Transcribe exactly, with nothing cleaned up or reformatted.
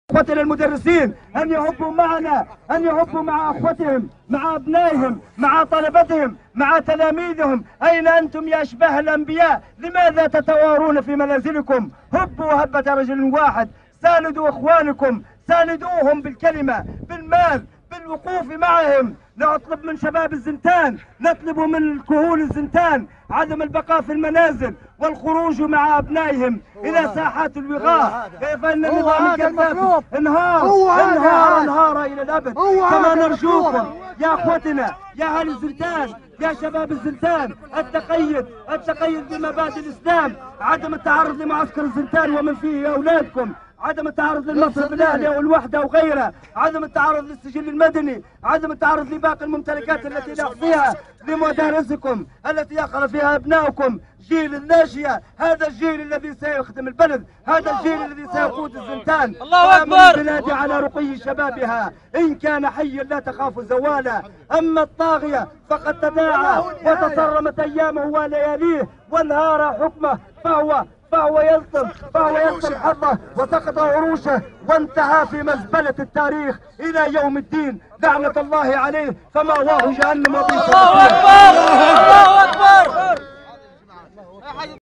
اخوتنا المدرسين ان يهبوا معنا، ان يهبوا مع اخوتهم، مع ابنائهم، مع طلبتهم، مع تلاميذهم. اين انتم يا اشباه الانبياء؟ لماذا تتوارون في منازلكم؟ هبوا هبة رجل واحد، ساندوا اخوانكم، ساندوهم بالكلمة، بالمال، بالوقوف معهم. نطلب من شباب الزنتان، نطلب من كهول الزنتان عدم البقاء في المنازل والخروج مع ابنائهم الى ساحات الوغاء. فان النظام القذافي انهار انهار انهار الى الابد. كما نرجوكم يا اخوتنا، يا اهل الزنتان، يا شباب الزنتان، التقيد التقيد بمبادئ الاسلام، عدم التعرض لمعسكر الزنتان ومن فيه اولادكم، عدم التعرض للمصرف الاهلي او الوحده وغيرها، عدم التعرض للسجل المدني، عدم التعرض لباقي الممتلكات التي نحصيها، لمدارسكم التي يقرا فيها ابنائكم، جيل الناشئه، هذا الجيل الذي سيخدم البلد، هذا الجيل الذي سيقود الزنتان. الله اكبر. البلاد على رقي شبابها، ان كان حيا لا تخاف زوالا، اما الطاغيه فقد تداعى وتصرمت ايامه ولياليه وانهار حكمه، فهو فهو يلطم فهو يلطم حظه وسقط عروشه وانتهى في مزبلة التاريخ إلى يوم الدين. لعنة الله عليه، فما واه جهنم وبئس المصير. الله أكبر الله أكبر.